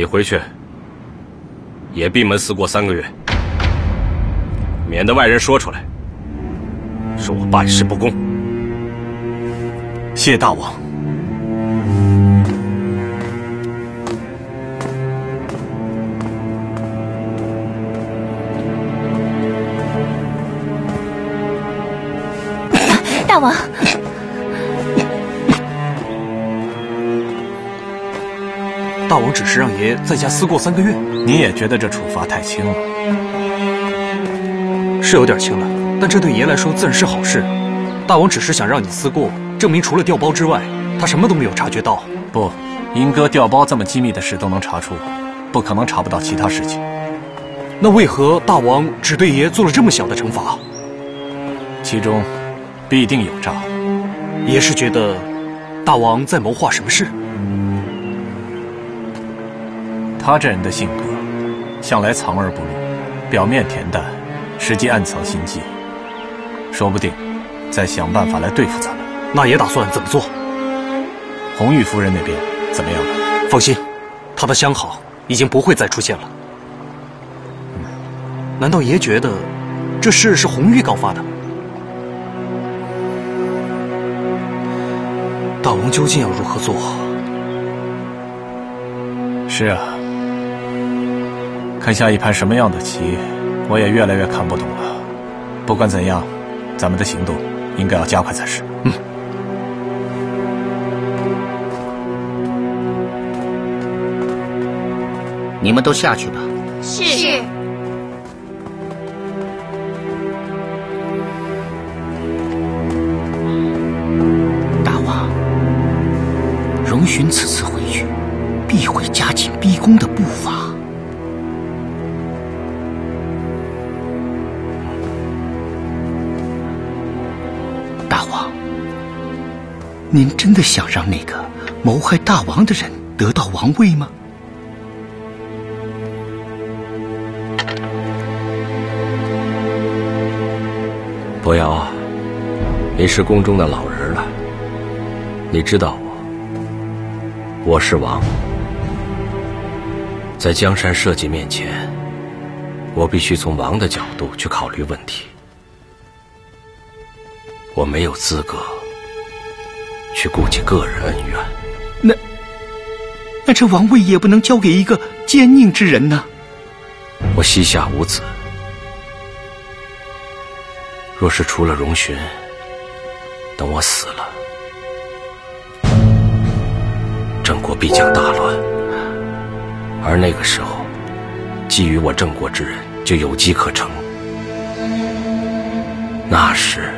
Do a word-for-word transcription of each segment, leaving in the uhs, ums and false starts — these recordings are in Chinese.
回去，也闭门思过三个月，免得外人说出来，说我办事不公。 谢大王。 大王， 大王只是让爷在家思过三个月，你也觉得这处罚太轻了？是有点轻了，但这对爷来说自然是好事。大王只是想让你思过，证明除了调包之外，他什么都没有察觉到。不，英哥调包这么机密的事都能查出，不可能查不到其他事情。那为何大王只对爷做了这么小的惩罚？其中必定有诈。爷是觉得大王在谋划什么事？他这人的性格，向来藏而不露，表面恬淡，实际暗藏心机，说不定再想办法来对付咱们。那爷打算怎么做？红玉夫人那边怎么样了？放心，她的相好已经不会再出现了。嗯，难道爷觉得这事是红玉告发的？大王究竟要如何做？是啊，看下一盘什么样的棋，我也越来越看不懂了。不管怎样，咱们的行动应该要加快才是。嗯。 你们都下去吧。 是。是。 大王，容寻此次回去，必会加紧逼宫的步伐。大王，您真的想让那个谋害大王的人得到王位吗？ 伯瑶，你是宫中的老人了，你知道我，我是王，在江山社稷面前，我必须从王的角度去考虑问题，我没有资格去顾及个人恩怨。 那那这王位也不能交给一个奸佞之人呢？ 我膝下无子，若是除了容寻，等我死了，郑国必将大乱，而那个时候，觊觎我郑国之人就有机可乘。那时，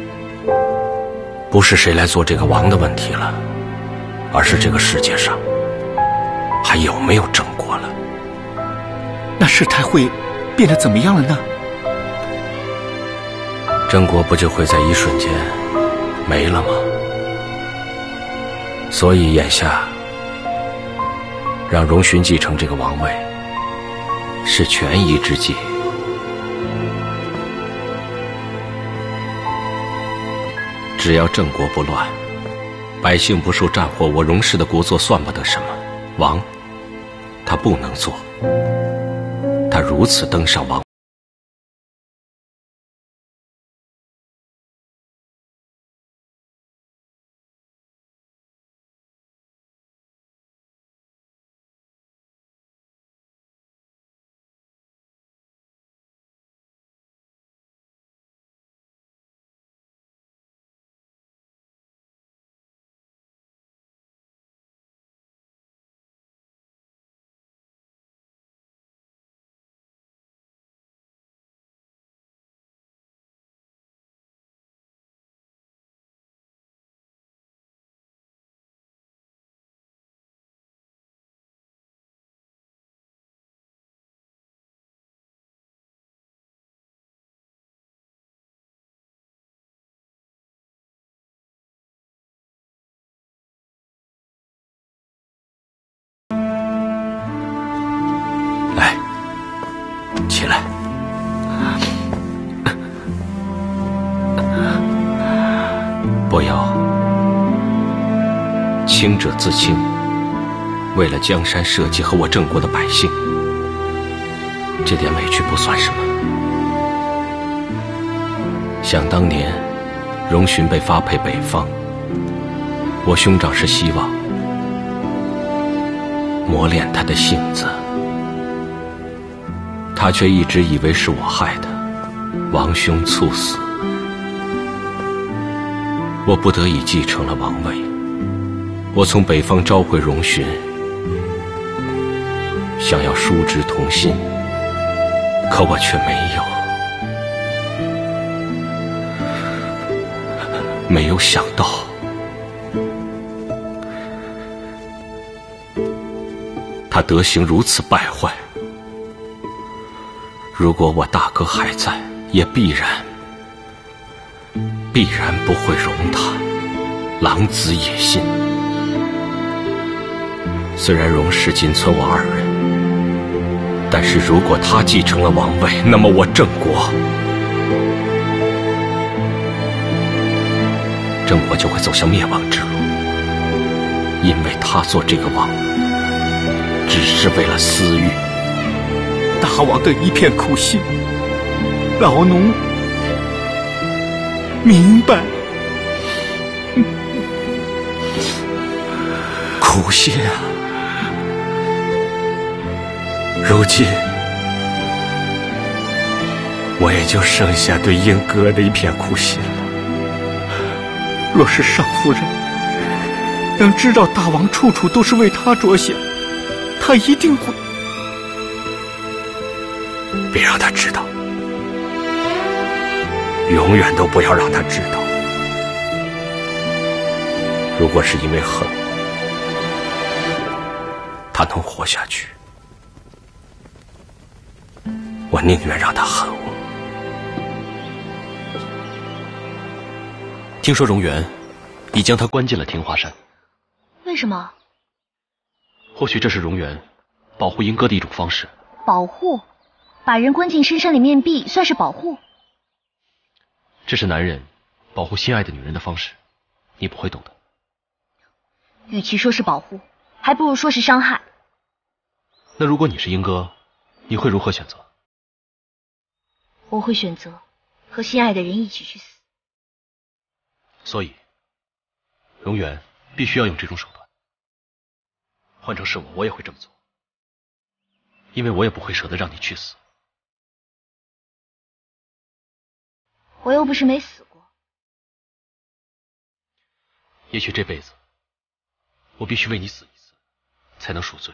不是谁来做这个王的问题了，而是这个世界上还有没有郑国了。 那事态会变得怎么样了呢？ 郑国不就会在一瞬间没了吗？所以眼下让容寻继承这个王位是权宜之计。只要郑国不乱，百姓不受战祸，我容氏的国祚算不得什么。王他不能做，他如此登上王起来，伯瑶，清者自清， 为了江山社稷和我郑国的百姓，这点委屈不算什么。想当年，荣勋被发配北方，我兄长是希望磨练他的性子，他却一直以为是我害的，王兄猝死，我不得已继承了王位。我从北方召回荣勋，想要叔侄同心，可我却没有，没有想到，他德行如此败坏。如果我大哥还在，也必然，必然不会容他狼子野心。虽然荣氏仅存我二人，但是如果他继承了王位，那么我郑国，郑国就会走向灭亡之路。因为他做这个王，只是为了私欲。 大王的一片苦心，老奴明白。苦心啊！如今我也就剩下对英哥的一片苦心了。若是尚夫人能知道大王处处都是为他着想，他一定会。别让他知道，永远都不要让他知道。如果是因为恨，他能活下去，我宁愿让他恨我。 听说荣元已将他关进了天华山， 为什么？ 或许这是荣元保护英哥的一种方式。 保护？把人关进深山里面壁，算是保护？ 这是男人保护心爱的女人的方式，你不会懂的。 与其说是保护，还不如说是伤害。 那如果你是英哥，你会如何选择？ 我会选择和心爱的人一起去死。 所以，荣元必须要用这种手段。换成是我，我也会这么做，因为我也不会舍得让你去死。 我又不是没死过。 也许这辈子，我必须为你死一次，才能赎罪。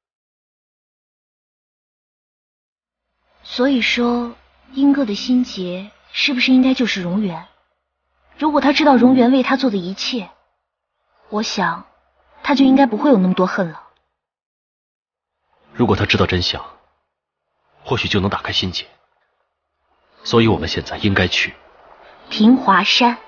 所以说，英哥的心结是不是应该就是荣元？如果他知道荣元为他做的一切，我想他就应该不会有那么多恨了。 如果他知道真相，或许就能打开心结。所以我们现在应该去平华山。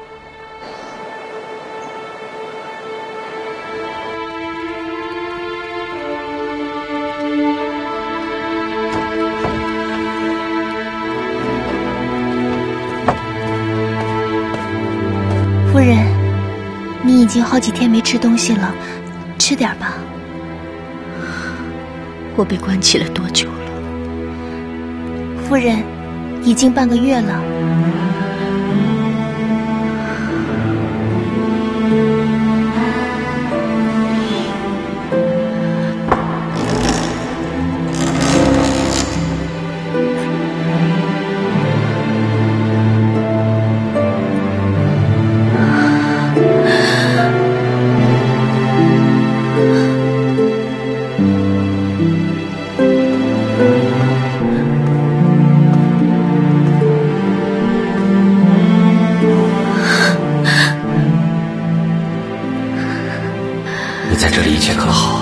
夫人，你已经好几天没吃东西了，吃点吧。我被关起来多久了？夫人，已经半个月了。 你在这里一切可好？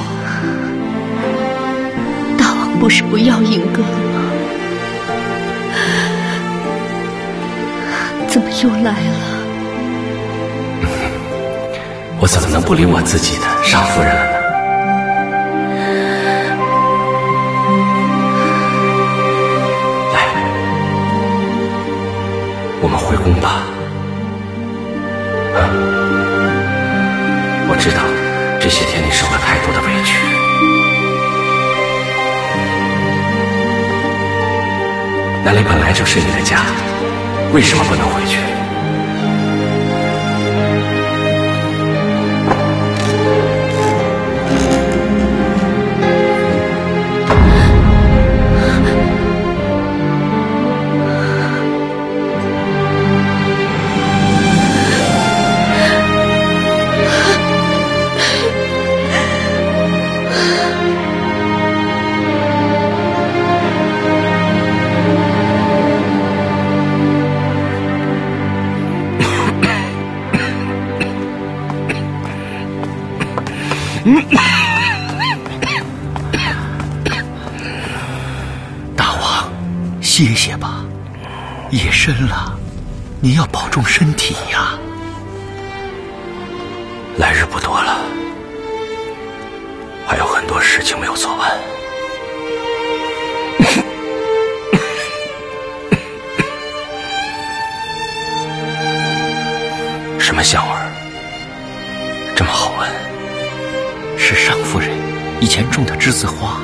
大王不是不要英哥了吗？怎么又来了？ 我怎么能不理我自己的杀夫人了呢？来，我们回宫吧。啊，我知道这些天你受了太多的委屈，那里本来就是你的家，为什么不能回去？ 大王，歇歇吧，夜深了，你要保重身体呀。 来日不多了，还有很多事情没有做完。什么香味儿？这么好闻？ 是尚夫人以前种的栀子花。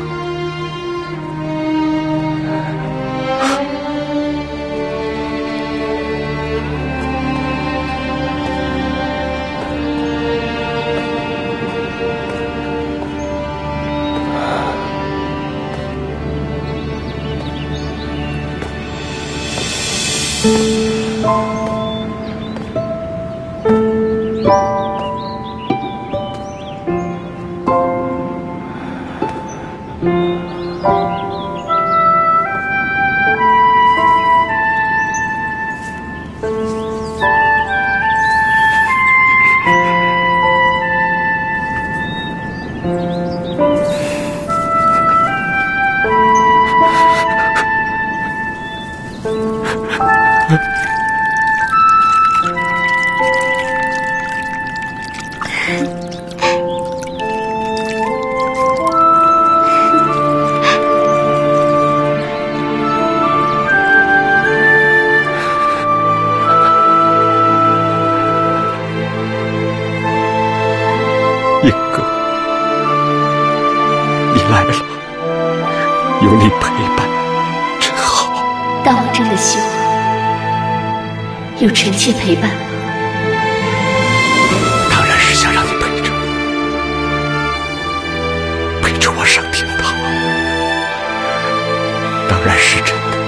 英哥，你来了，有你陪伴，真好。 大王真的希望有臣妾陪伴吗？ 当然是想让你陪着，陪着我上天堂。当然是真的。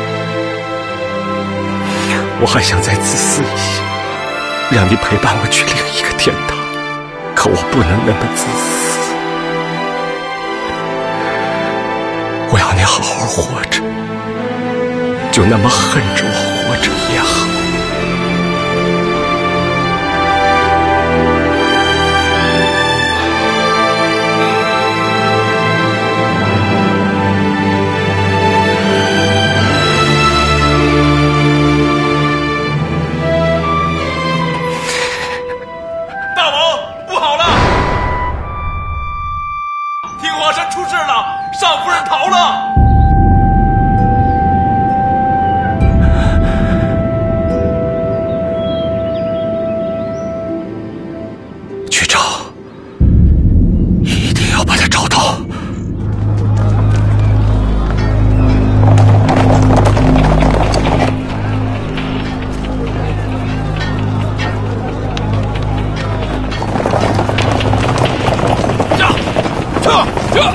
我还想再自私一些，让你陪伴我去另一个天堂。可我不能那么自私，我要你好好活着，就那么恨着我活着也好。 尚夫人逃了！ 去找，一定要把她找到。 驾！驾！驾！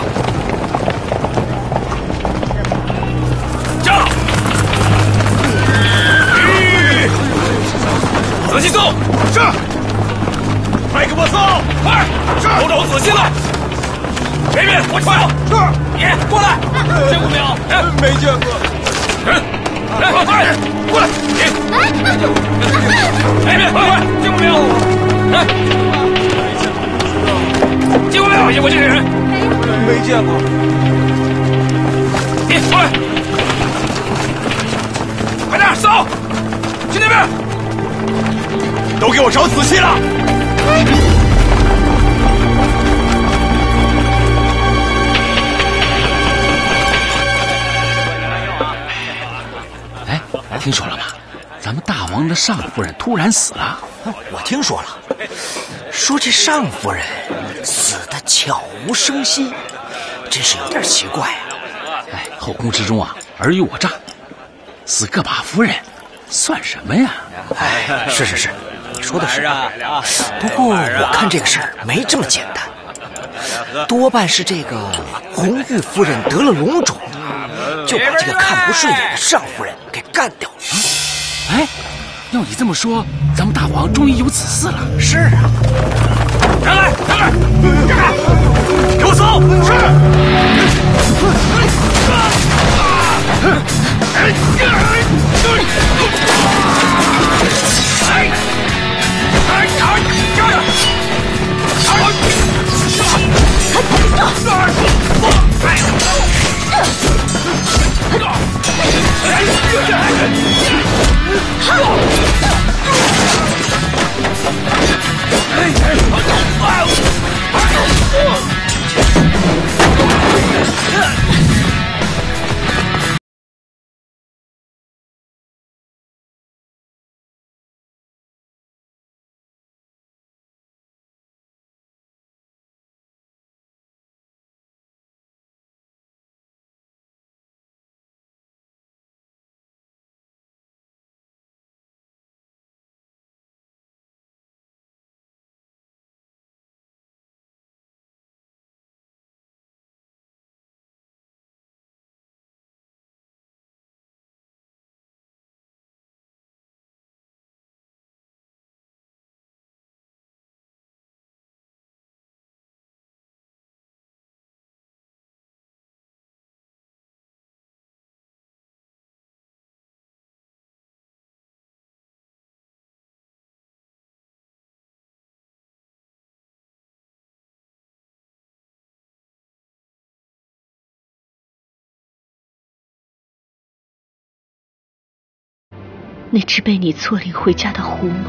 仔细搜，是。派个我搜，快，是。都找仔细了。这边我去。是。你过来，见过没有？哎，没见过。人，来，快，过来。你，这边快快，见过没有？来，见过没有？见过这个人？没见过。你过来，快点搜，去那边。都给我找仔细了！ 哎，听说了吗？咱们大王的尚夫人突然死了。 我听说了， 说这尚夫人死得悄无声息，真是有点奇怪啊。 哎，后宫之中啊，尔虞我诈，死个把夫人算什么呀？ 哎，是是是，你说的是啊。不过我看这个事儿没这么简单，多半是这个红玉夫人得了龙种，就把这个看不顺眼的尚夫人给干掉了。 哎，要你这么说，咱们大王终于有子嗣了。 是啊。 人来，人来，给我搜！ 那只被你错领回家的狐獴，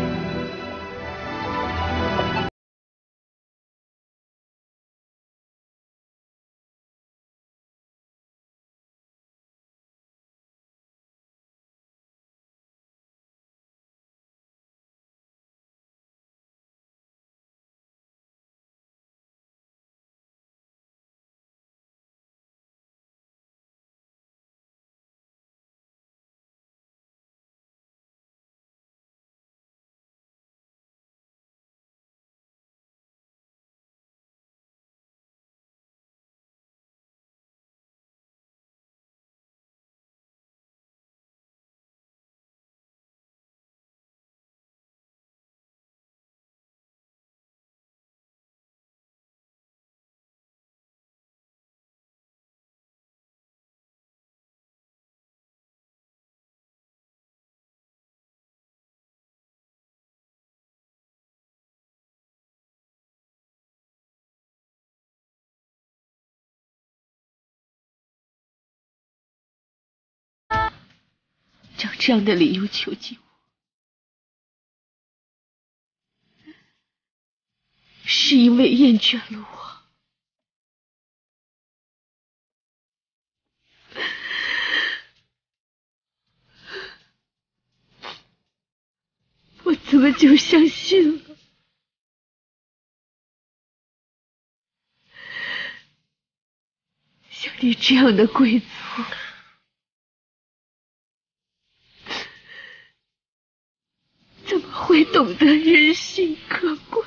找这样的理由囚禁我，是因为厌倦了我。我怎么就相信了？像你这样的贵族，怎么会懂得人心可贵？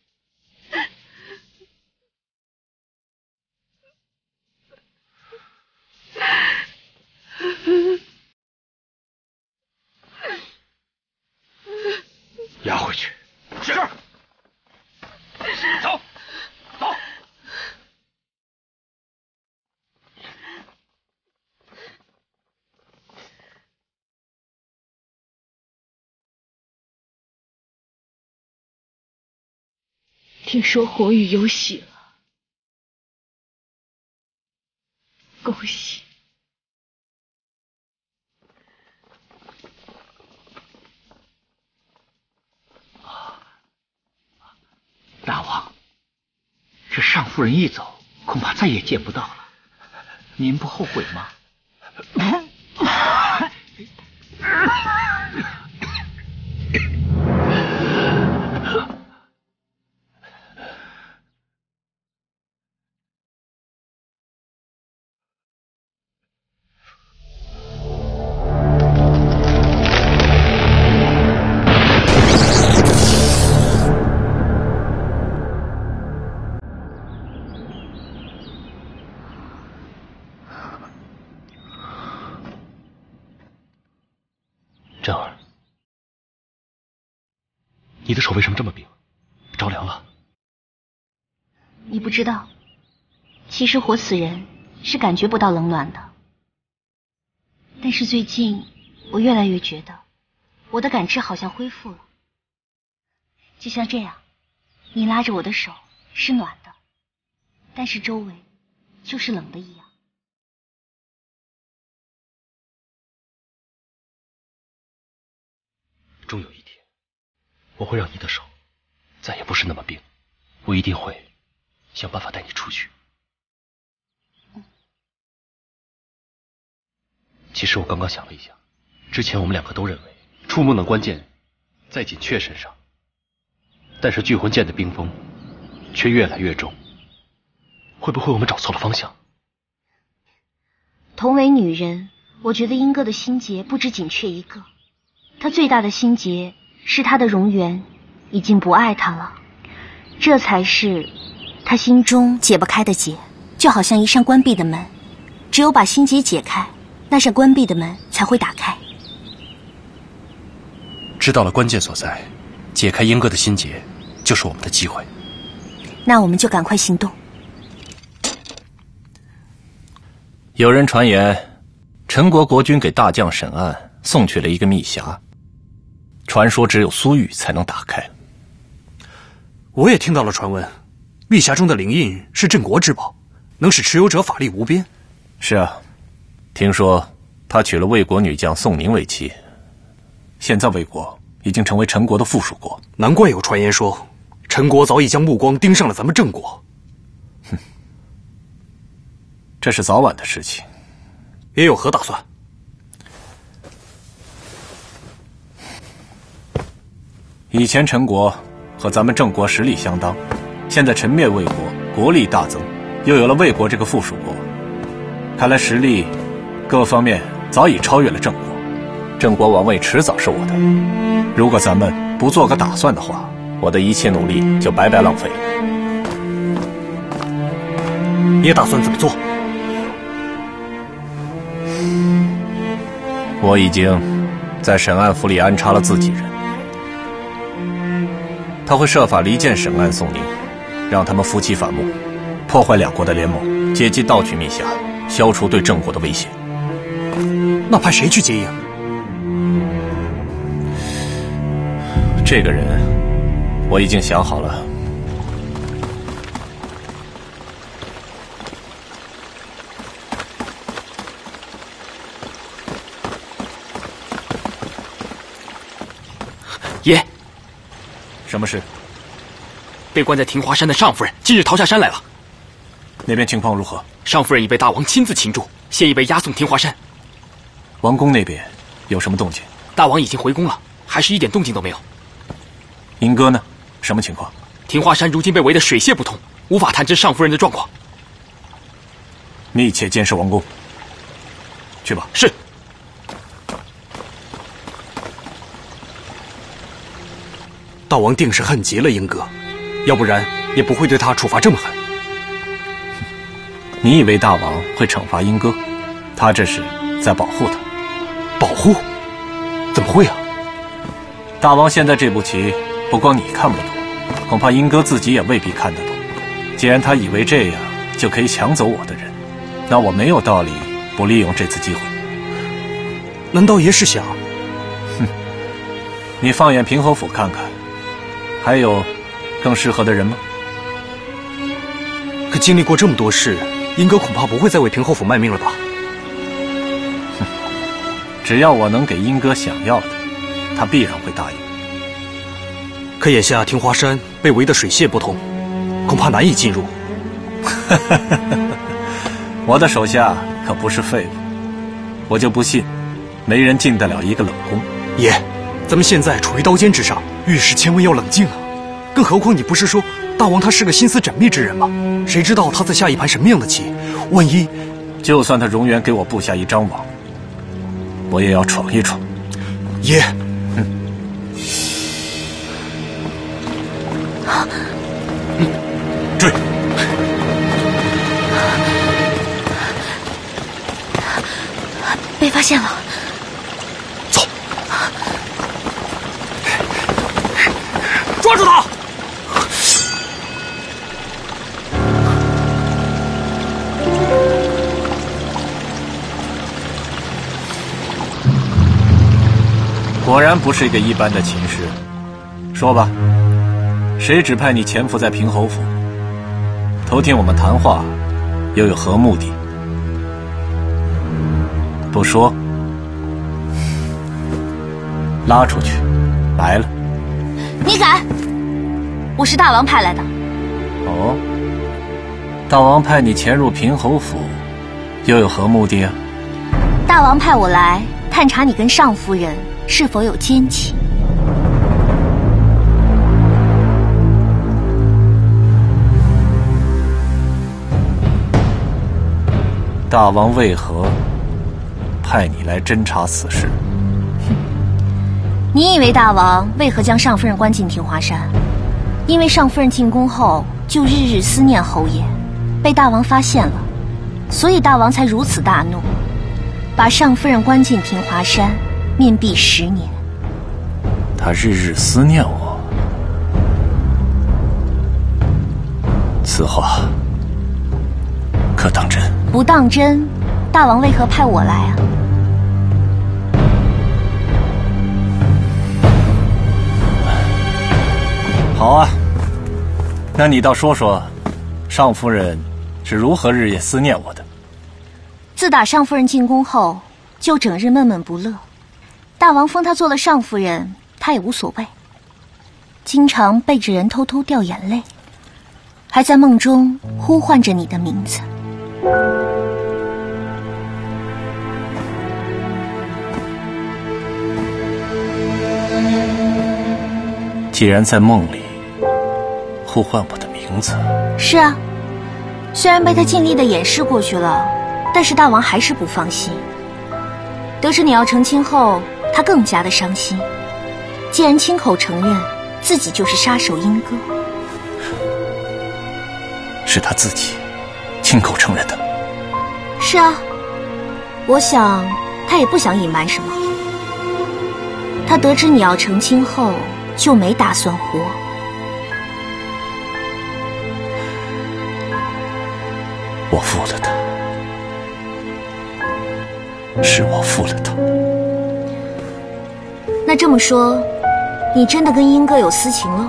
押回去。 是。走，走。 听说红玉有喜了，恭喜！ 大王，这尚夫人一走，恐怕再也见不到了。您不后悔吗？ 振儿，你的手为什么这么冰？着凉了？ 你不知道，其实活死人是感觉不到冷暖的。但是最近我越来越觉得，我的感知好像恢复了。就像这样，你拉着我的手是暖的，但是周围就是冷的一样。 终有一天，我会让你的手再也不是那么冰，我一定会想办法带你出去。其实我刚刚想了一下，之前我们两个都认为触梦的关键在锦雀身上，但是聚魂剑的冰封却越来越重，会不会我们找错了方向？ 同为女人，我觉得英哥的心结不止锦雀一个，他最大的心结是他的荣源已经不爱他了，这才是他心中解不开的结，就好像一扇关闭的门，只有把心结解开，那扇关闭的门才会打开。 知道了关键所在，解开英哥的心结就是我们的机会。 那我们就赶快行动。 有人传言，陈国国君给大将沈岸送去了一个密匣，传说只有苏玉才能打开。 我也听到了传闻，密匣中的灵印是镇国之宝，能使持有者法力无边。 是啊，听说他娶了魏国女将宋宁为妻，现在魏国已经成为陈国的附属国。 难怪有传言说，陈国早已将目光盯上了咱们郑国。 哼，这是早晚的事情。 也有何打算？ 以前陈国和咱们郑国实力相当，现在陈灭魏国，国力大增，又有了魏国这个附属国，看来实力各方面早已超越了郑国。郑国王位迟早是我的，如果咱们不做个打算的话，我的一切努力就白白浪费了。 你也打算怎么做？ 我已经在沈岸府里安插了自己人，他会设法离间沈岸、宋宁，让他们夫妻反目，破坏两国的联盟，借机盗取密匣，消除对郑国的威胁。 那派谁去接应？ 这个人我已经想好了。 爷， 什么事？ 被关在庭华山的尚夫人今日逃下山来了。 那边情况如何？ 尚夫人已被大王亲自擒住，现已被押送庭华山。 王宫那边有什么动静？ 大王已经回宫了，还是一点动静都没有。 英哥呢？什么情况？ 庭华山如今被围得水泄不通，无法探知尚夫人的状况。 密切监视王宫。去吧。 是。 大王定是恨极了英哥，要不然也不会对他处罚这么狠。 你以为大王会惩罚英哥？他这是在保护他。 保护？怎么会啊？ 大王现在这步棋，不光你看不懂，恐怕英哥自己也未必看得懂。既然他以为这样就可以抢走我的人，那我没有道理不利用这次机会。 难道爷是想…… 哼，你放眼平侯府看看，还有更适合的人吗？ 可经历过这么多事，英哥恐怕不会再为平侯府卖命了吧？ 哼，只要我能给英哥想要的，他必然会答应。 可眼下庭华山被围得水泄不通，恐怕难以进入。 我的手下可不是废物，我就不信没人进得了一个冷宫。 爷，咱们现在处于刀尖之上，遇事千万要冷静啊！更何况你不是说大王他是个心思缜密之人吗？谁知道他在下一盘什么样的棋？万一…… 就算他荣源给我布下一张网，我也要闯一闯。 爷， 嗯， 嗯， 追！ 被发现了。 走。 抓住他！果然不是一个一般的秦师。说吧，谁指派你潜伏在平侯府？偷听我们谈话，又有何目的？不说，拉出去，来了。 你敢？我是大王派来的。 哦，大王派你潜入平侯府，又有何目的啊？ 大王派我来探查你跟尚夫人是否有奸情。 大王为何派你来侦查此事？ 你以为大王为何将尚夫人关进庭华山？因为尚夫人进宫后就日日思念侯爷，被大王发现了，所以大王才如此大怒，把尚夫人关进庭华山，面壁十年。 他日日思念我，此话可当真？ 不当真，大王为何派我来啊？ 好啊，那你倒说说，尚夫人是如何日夜思念我的？ 自打尚夫人进宫后，就整日闷闷不乐。大王封她做了尚夫人，她也无所谓，经常背着人偷偷掉眼泪，还在梦中呼唤着你的名字。 既然在梦里呼唤我的名字， 是啊，虽然被他尽力的掩饰过去了，但是大王还是不放心。得知你要成亲后，他更加的伤心。既然亲口承认自己就是杀手英哥， 是他自己亲口承认的。 是啊，我想他也不想隐瞒什么。他得知你要成亲后，就没打算活。 我负了他，是我负了他。 那这么说，你真的跟英哥有私情了？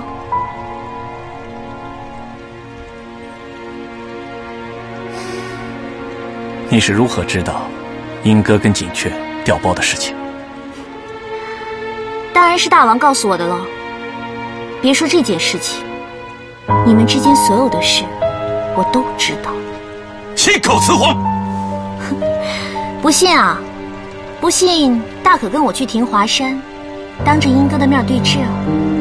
你是如何知道英哥跟锦雀调包的事情？ 当然是大王告诉我的了。别说这件事情，你们之间所有的事，我都知道。 信口雌黄！ 不信啊？不信，大可跟我去庭华山，当着英哥的面对质啊。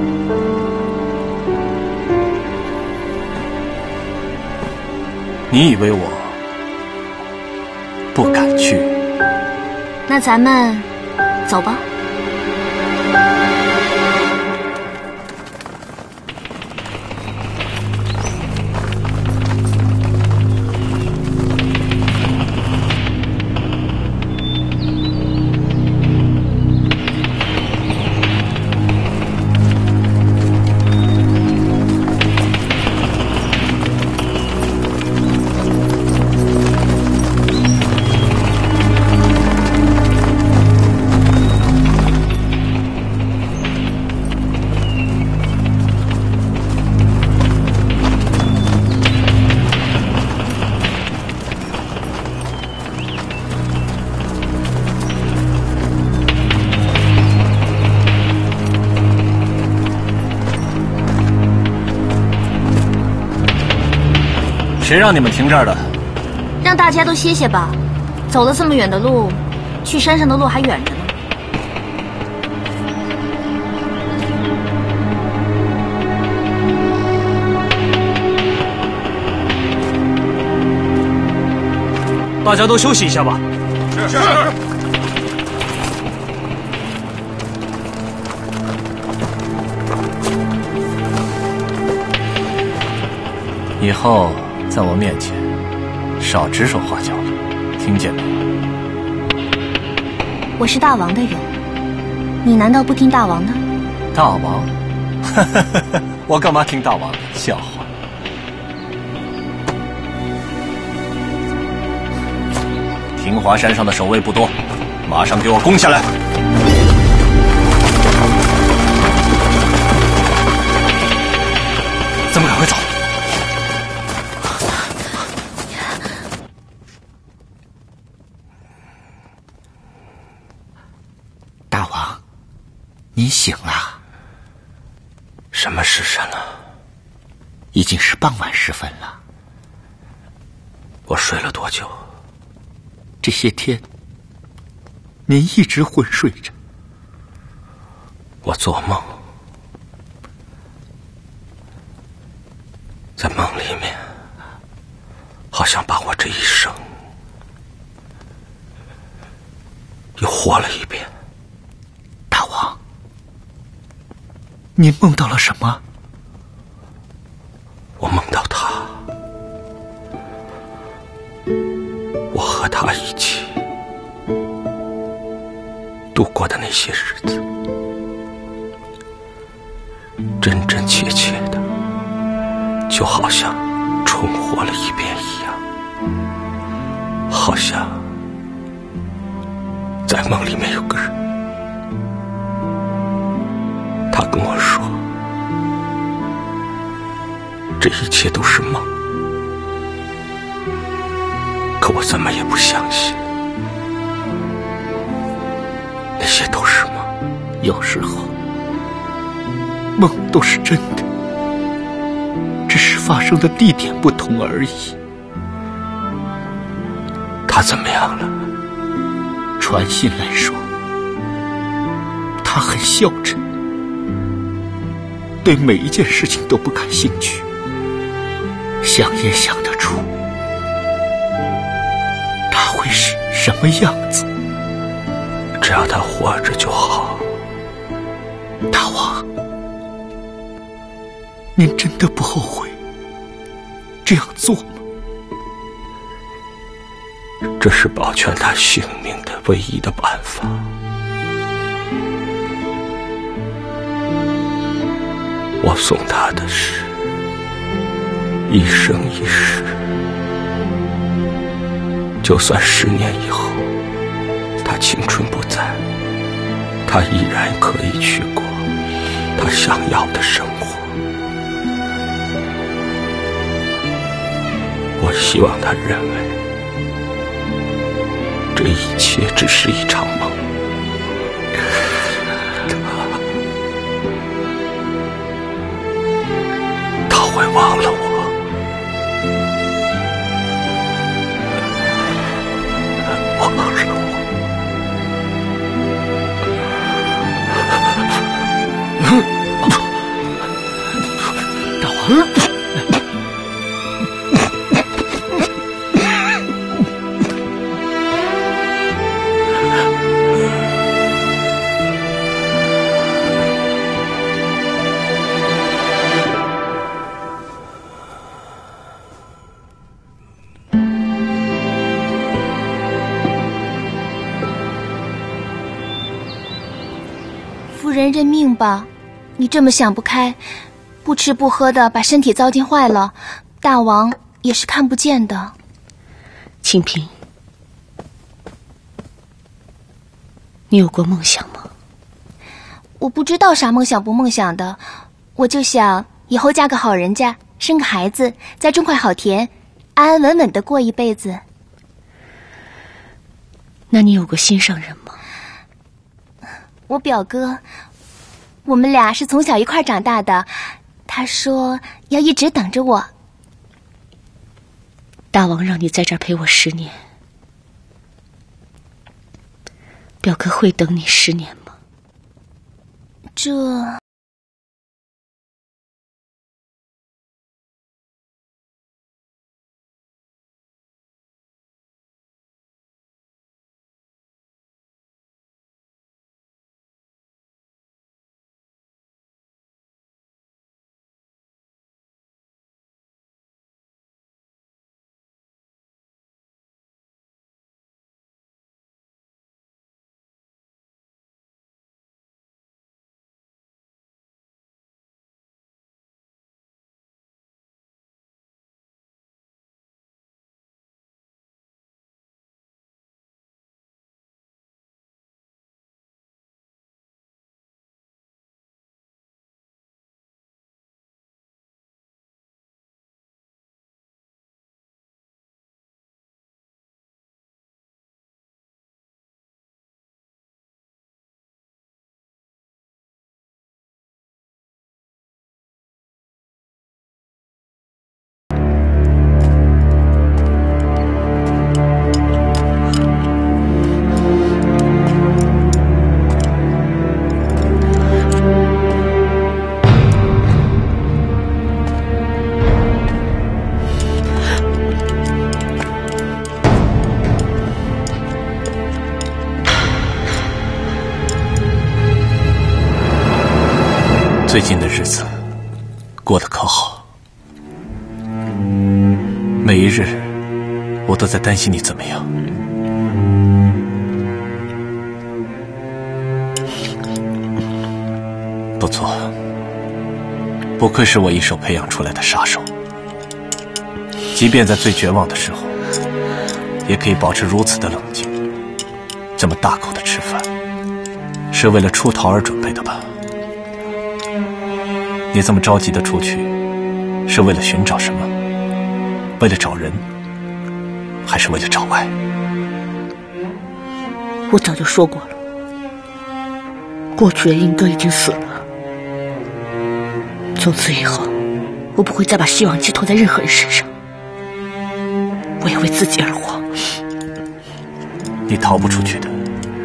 你以为我不敢去？ 那咱们走吧。 谁让你们停这儿的？ 让大家都歇歇吧，走了这么远的路，去山上的路还远着呢。 大家都休息一下吧。 是是。 以后在我面前少指手画脚了，听见没？ 我是大王的人，你难道不听大王的？ 大王，哈哈哈哈。 我干嘛听大王笑话？庭华山上的守卫不多，马上给我攻下来！咱们赶快走。 大王，您醒了。 什么时辰了？ 已经是傍晚时分了。 我睡了多久？ 这些天，您一直昏睡着。 我做梦，在梦里面，好像把我这一生又活了一遍。 大王，您梦到了什么？ 我梦到他，我和他一起度过的那些日子，真真切切的，就好像重活了一遍一样，好像在梦里面有个人，他跟我说，这一切都是梦，可我怎么也不相信，那些都是梦。 有时候，梦都是真的，只是发生的地点不同而已。 他怎么样了？ 传信来说，他很孝顺，对每一件事情都不感兴趣。想也想得出，他会是什么样子。 只要他活着就好。 大王，您真的不后悔这样做吗？ 这是保全他性命的唯一的办法。我送他的是一生一世，就算十年以后他青春不在，他依然可以去过他想要的生活。我希望他认为这一切只是一场梦，他他会忘了我。忘了我。 大王， 夫人认命吧，你这么想不开，不吃不喝的把身体糟践坏了，大王也是看不见的。 清平，你有过梦想吗？ 我不知道啥梦想不梦想的，我就想以后嫁个好人家，生个孩子，再种块好田，安安稳稳的过一辈子。 那你有过心上人吗？ 我表哥，我们俩是从小一块长大的，他说要一直等着我。 大王让你在这儿陪我十年，表哥会等你十年吗？ 这最近的日子过得可好？每一日，我都在担心你怎么样。不错，不愧是我一手培养出来的杀手。即便在最绝望的时候，也可以保持如此的冷静。这么大口的吃饭，是为了出逃而准备的吧？你这么着急的出去，是为了寻找什么？为了找人，还是为了找爱？ 我早就说过了，过去的英哥已经死了。从此以后，我不会再把希望寄托在任何人身上。我要为自己而活。 你逃不出去的。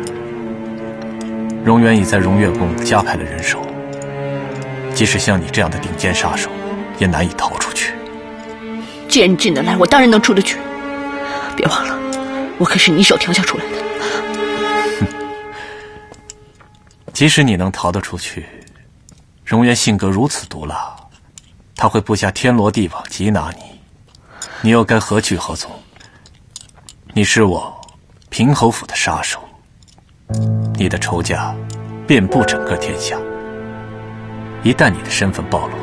荣渊已在荣月宫加派了人手，即使像你这样的顶尖杀手，也难以逃出去。 既然你进得来，我当然能出得去。别忘了，我可是你一手调教出来的。 即使你能逃得出去，荣渊性格如此毒辣，他会布下天罗地网缉拿你，你又该何去何从？你是我平侯府的杀手，你的仇家遍布整个天下。一旦你的身份暴露，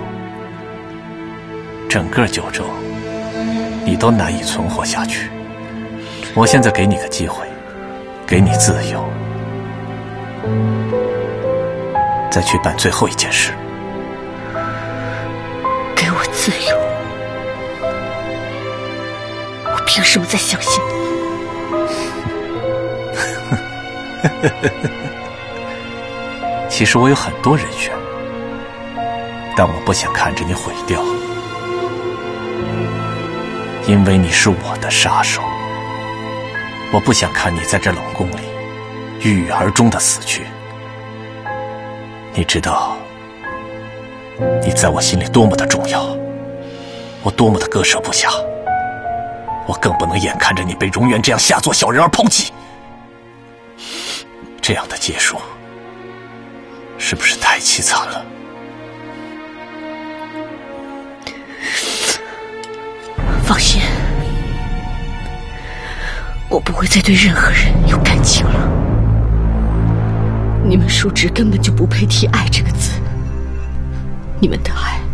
整个九州你都难以存活下去。我现在给你个机会，给你自由，再去办最后一件事。 给我自由？我凭什么再相信你？ 其实我有很多人选，但我不想看着你毁掉，因为你是我的杀手。我不想看你在这冷宫里郁郁而终的死去。你知道你在我心里多么的重要，我多么的割舍不下。我更不能眼看着你被荣渊这样下作小人而抛弃。这样的结束是不是太凄惨了？ 放心，我不会再对任何人有感情了。你们叔侄根本就不配提爱这个字，你们的爱